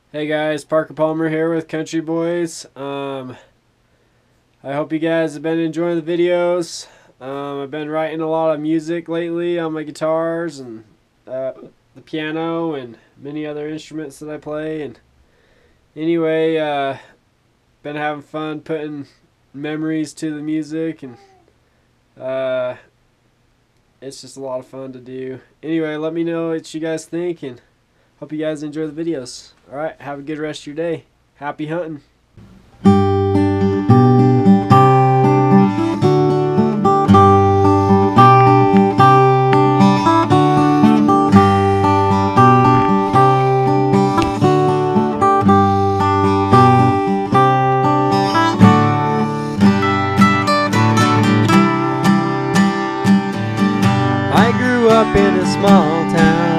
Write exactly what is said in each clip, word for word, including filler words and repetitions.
Hey guys, Parker Palmer here with Country Boys. Um, I hope you guys have been enjoying the videos. Um, I've been writing a lot of music lately on my guitars and uh, the piano and many other instruments that I play. And anyway, uh, been having fun putting memories to the music, and uh, it's just a lot of fun to do. Anyway, let me know what you guys think, and hope you guys enjoy the videos. Alright, have a good rest of your day. Happy hunting. I grew up in a small town,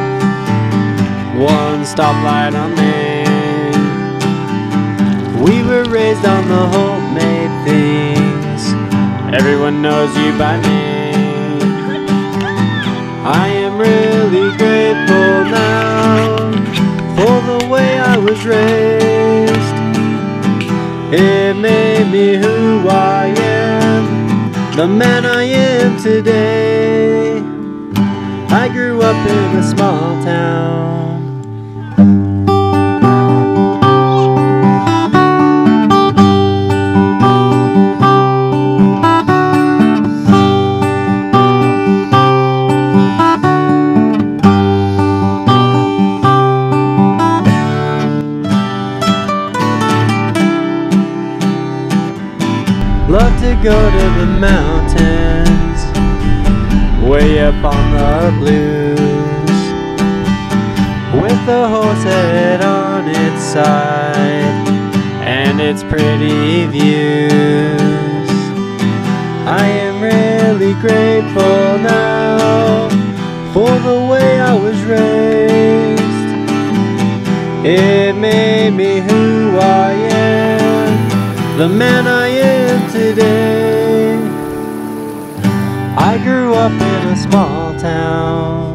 one stoplight on Main. We were raised on the homemade things, everyone knows you by name. I am really grateful now for the way I was raised. It made me who I am, the man I am today. I grew up in a small town. Love to go to the mountains, way up on the blues, with the horse head on its side and its pretty views. I am really grateful now for the way I was raised. It made me who I am, the man I am today. I grew up in a small town.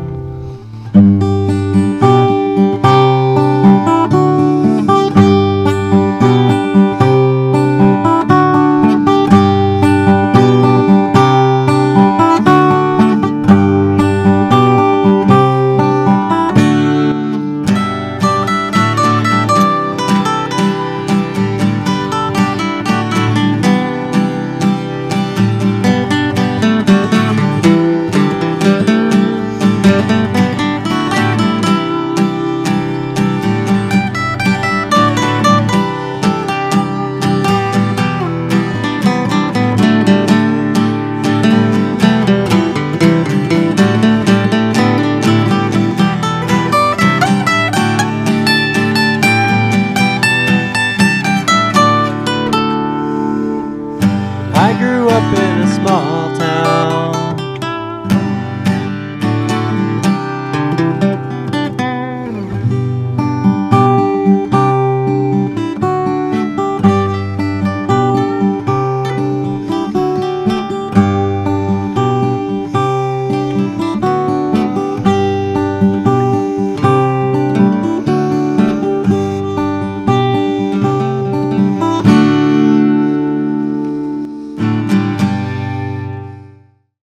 I grew up in a small town.